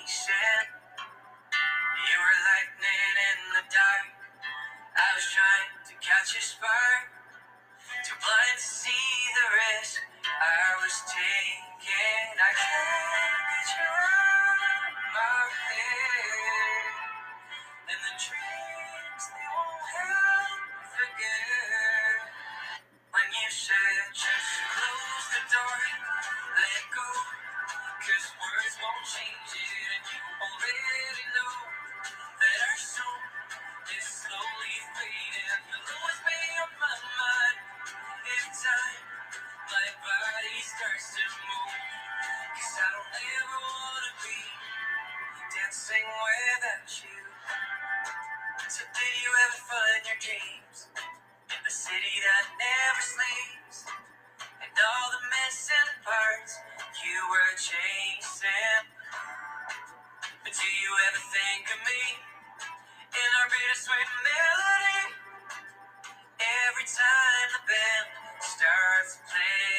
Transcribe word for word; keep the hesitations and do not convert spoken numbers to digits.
chasing. You were lightning in the dark. I was trying to catch a spark. Too blind to see the risk I was taking. I can't get you out of my head. And the dreams, they won't help me forget. When you said just close the door, let go, 'cause words won't change it. And you already know that our soul is slowly fading. You'll always be on my mind. Every time my body starts to move, 'cause I don't ever wanna be dancing without you. So did you ever find your dreams in the city that never sleeps? And all the missing parts you were chasing. But do you ever think of me in our bittersweet melody? Every time the band starts playing.